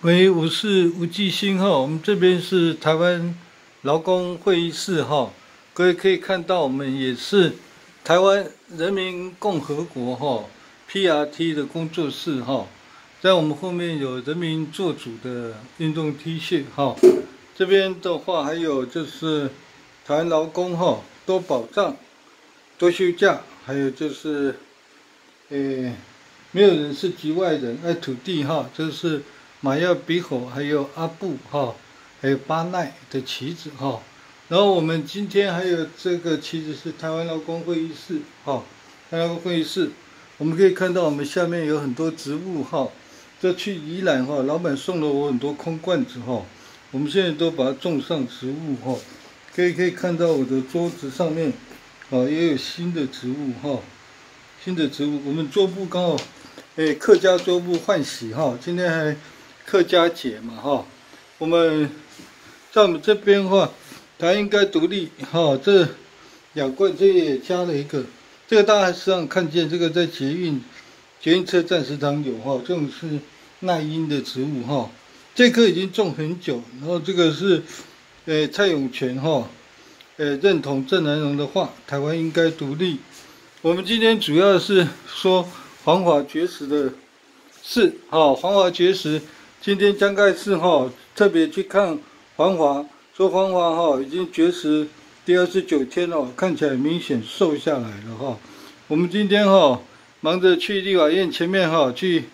喂，我是吴继兴哈，我们这边是台湾劳工会议室哈，各位可以看到，我们也是台湾人民共和国哈 PRT 的工作室哈，在我们后面有人民做主的运动 T 恤哈，这边的话还有就是台湾劳工哈多保障、多休假，还有就是没有人是局外人，爱土地哈，这是马耀比吼，还有阿布哈，还有巴奈的旗子哈。然后我们今天还有这个旗子是台湾劳工会议室哈，台湾劳工会议室，我们可以看到我们下面有很多植物哈。这去宜兰哈，老板送了我很多空罐子哈，我们现在都把它种上植物哈。可以看到我的桌子上面啊也有新的植物哈，新的植物。我们桌布刚好，客家桌布换洗哈，今天还客家节嘛哈，我们在我们这边的话，它应该独立哈。这两罐这也加了一个，这个大家实际上看见，这个在捷运车站时常有哈，这种是耐阴的植物哈。这棵已经种很久，然后这个是蔡永泉哈，认同郑南榕的话，台湾应该独立。我们今天主要是说黄华绝食的事哈，黄华绝食。今天江盖世哈特别去看黄华，说黄华哈已经绝食第29天了，看起来明显瘦下来了哈。我们今天哈忙着去立法院前面哈去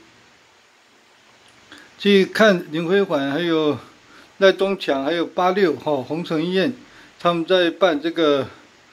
看林辉环，还有赖东强，还有86哈洪承彦，他们在办这个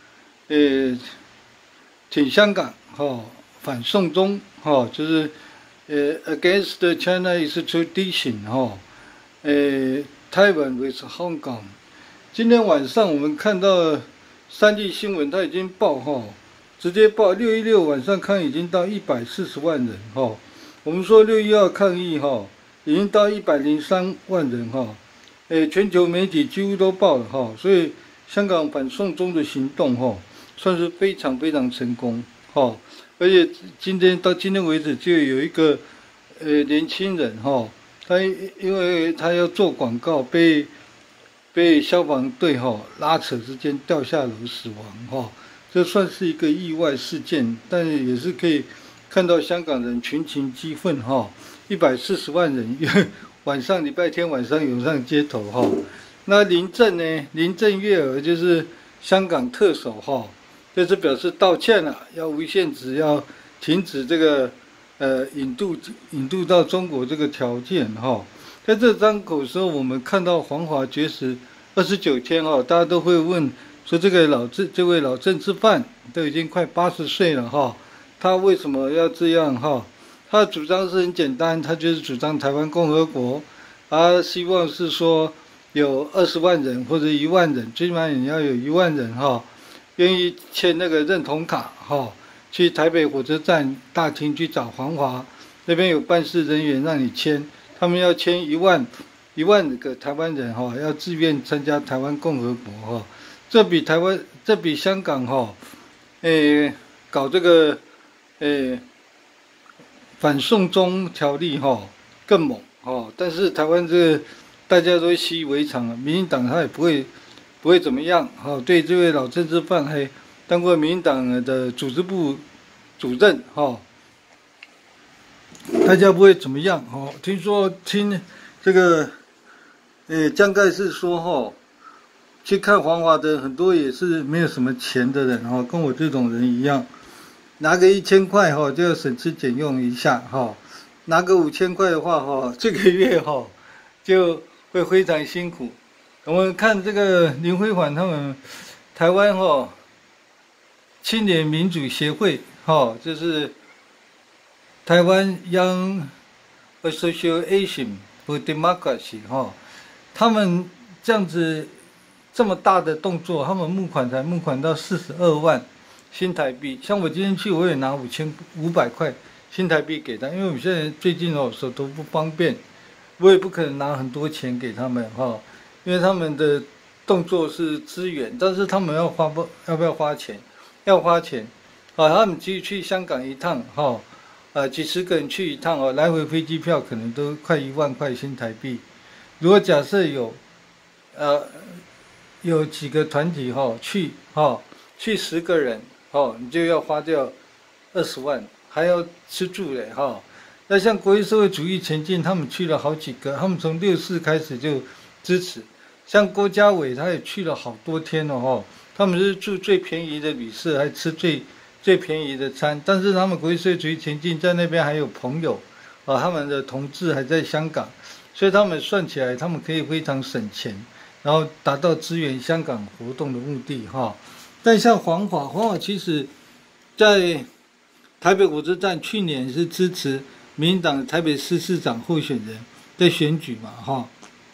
挺香港哈反送中哈，就是against China extradition 哈，Taiwan with Hong Kong。今天晚上我们看到三立新闻，它已经报哈，直接报616晚上抗议已经到140万人哈。我们说612抗议哈，已经到103万人哈。全球媒体几乎都报了哈，所以香港反送中的行动哈，算是非常非常成功哈。而且到今天为止，就有一个年轻人哈，他因为他要做广告，被消防队哈拉扯之间掉下楼死亡哈，这算是一个意外事件，但也是可以看到香港人群情激愤哈，140万人晚上礼拜天晚上涌上街头哈。那林郑月娥就是香港特首哈。这次表示道歉了，要无限制，要停止这个引渡到中国这个条件哈。在这张口时候，我们看到黄华绝食29天哈，大家都会问说这位老政治犯都已经快80岁了哈，他为什么要这样哈？他的主张是很简单，他就是主张台湾共和国，他希望是说有20万人或者1万人，最起码也要有1万人哈。愿意签那个认同卡哈，去台北火车站大厅去找黄华，那边有办事人员让你签，他们要签1万个台湾人哈，要自愿参加台湾共和国哈，这比香港哈，搞这个反送中条例哈更猛哈，但是台湾这个大家都习以为常了，民进党他也不会怎么样哈。对这位老政治犯还当过民进党的组织部主任哈，大家不会怎么样哈。听这个江盖世说哈，去看黄华的很多也是没有什么钱的人哈，跟我这种人一样，拿个1000块哈就要省吃俭用一下哈，拿个5000块的话哈，这个月哈就会非常辛苦。我们看这个林辉环他们台湾青年民主协会就是台湾 Young Association for Democracy 他们这样子这么大的动作，他们募款到42万新台币。像我今天去，我也拿5500块新台币给他，因为我们现在最近手头不方便，我也不可能拿很多钱给他们因为他们的动作是支援，但是他们要不要花钱？要花钱，他们去香港一趟几十个人去一趟哦，来回飞机票可能都快1万块新台币。如果假设有几个团体去10个人你就要花掉20万，还要吃住嘞那像国际社会主义前进，他们去了好几个，他们从64开始就支持。像郭家伟他也去了好多天了他们是住最便宜的旅社，还吃最便宜的餐。但是他们国际社会主义前进在那边还有朋友他们的同志还在香港，所以他们算起来，他们可以非常省钱，然后达到支援香港活动的目的但像黄华其实在台北火车站去年是支持民进党台北市市长候选人的选举嘛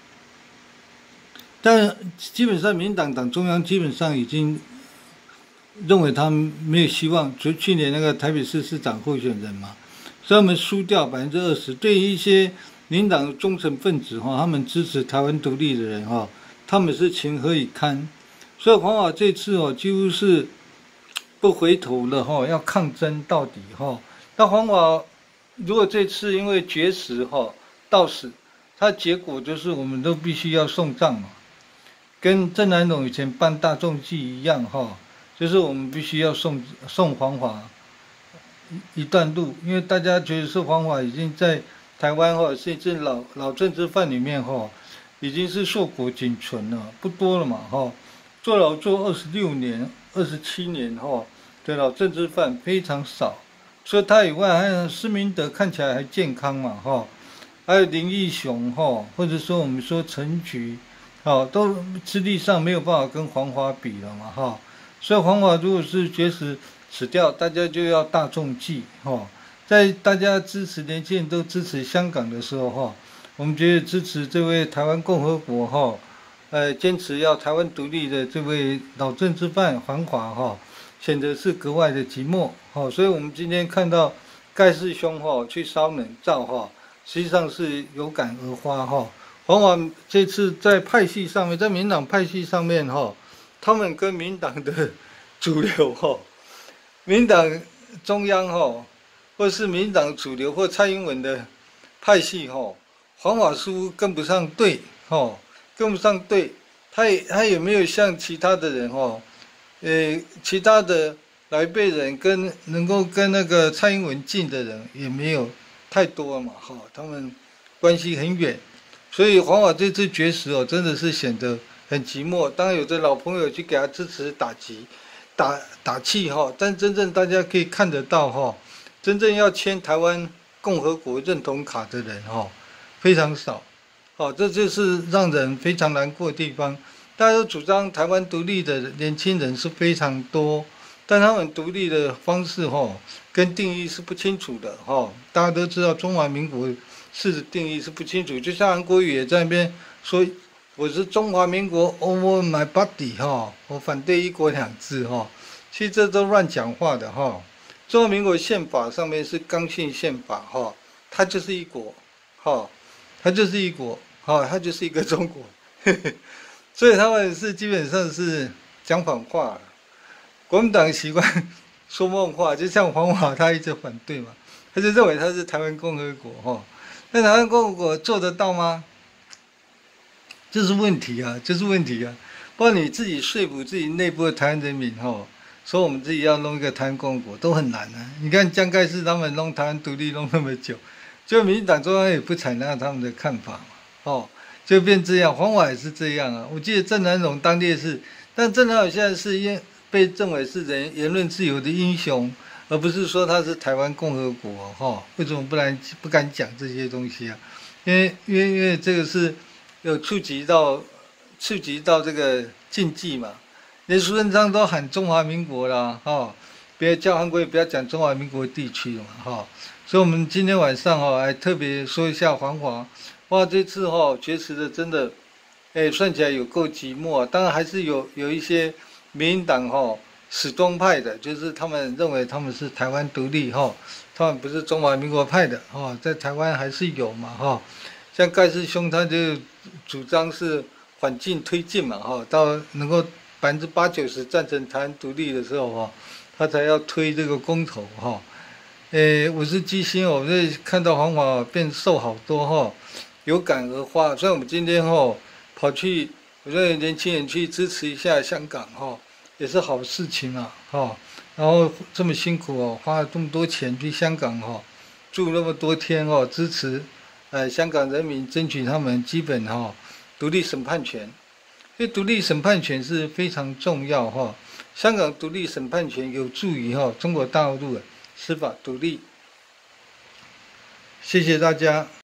但基本上民进党中央基本上已经认为他们没有希望，就去年那个台北市市长候选人嘛，所以他们输掉20%。对于一些民进党忠诚分子他们支持台湾独立的人他们是情何以堪？所以黄华这次几乎是不回头了要抗争到底那黄华如果这次因为绝食到死，他结果就是我们都必须要送葬嘛，跟郑南榕以前办大众祭一样就是我们必须要送黄华一段路，因为大家觉得是黄华已经在台湾甚至老政治犯里面已经是硕果仅存了，不多了嘛坐牢做26年、27年的老政治犯非常少。除了他以外，还有施明德看起来还健康嘛还有林义雄或者说我们说陈菊都资历上没有办法跟黄华比了嘛所以黄华如果是绝食死掉，大家就要大众祭在大家支持年轻人都支持香港的时候我们觉得支持这位台湾共和国坚持要台湾独立的这位老政治犯黄华显得是格外的寂寞所以我们今天看到盖世兄去烧冷灶实际上是有感而发黄华这次在派系上面，在民进党派系上面他们跟民进党的主流民进党中央或是民进党主流或蔡英文的派系黄华似乎跟不上队跟不上队，他也没有像其他的人其他的老一辈人能够跟那个蔡英文近的人也没有太多嘛他们关系很远，所以黄华这次绝食真的是显得很寂寞。当然有的老朋友去给他支持打气但真正大家可以看得到真正要签台湾共和国认同卡的人非常少这就是让人非常难过的地方。大家都主张台湾独立的年轻人是非常多，但他们独立的方式跟定义是不清楚的大家都知道中华民国式的定义是不清楚，就像韩国瑜也在那边说我是中华民国 over my body 我反对一国两制其实这都乱讲话的中华民国宪法上面是刚性宪法它就是一国它就是一国它就是一个中国所以他们是基本上是讲反话了。国民党习惯说梦话，就像黄华他一直反对嘛，他就认为他是台湾共和国那台湾共和国做得到吗？这是问题啊，这是问题啊！不然你自己说服自己内部的台湾人民说我们自己要弄一个台湾共和国都很难啊。你看江盖世他们弄台湾独立弄那么久，就民进党中央也不采纳他们的看法嘛就变这样。黄华也是这样啊。我记得郑南榕当烈士，但郑南榕现在是被认为是言论自由的英雄，而不是说他是台湾共和国为什么不敢讲这些东西啊？因为这个是有触及到这个禁忌嘛。连苏贞昌都喊中华民国啦别叫韩国瑜不要讲中华民国地区了嘛所以我们今天晚上还特别说一下黄华。哇，这次绝食的真的算起来有够寂寞当然还是有一些民进党死忠派的，就是他们认为他们是台湾独立他们不是中华民国派的在台湾还是有嘛像盖世兄他就主张是缓进推进嘛到能够80%-90%赞成台湾独立的时候他才要推这个公投我是基辛哦，我这看到黄华变瘦好多哈，有感而发。所以我们今天跑去，我觉得年轻人去支持一下香港也是好事情啊然后这么辛苦花了这么多钱去香港住那么多天支持香港人民争取他们基本独立审判权。因为独立审判权是非常重要香港独立审判权有助于中国大陆的司法独立。谢谢大家。